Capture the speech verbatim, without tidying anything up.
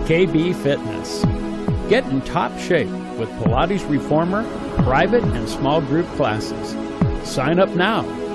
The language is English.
K B Fitness. Get in top shape with Pilates Reformer, private and small group classes. Sign up now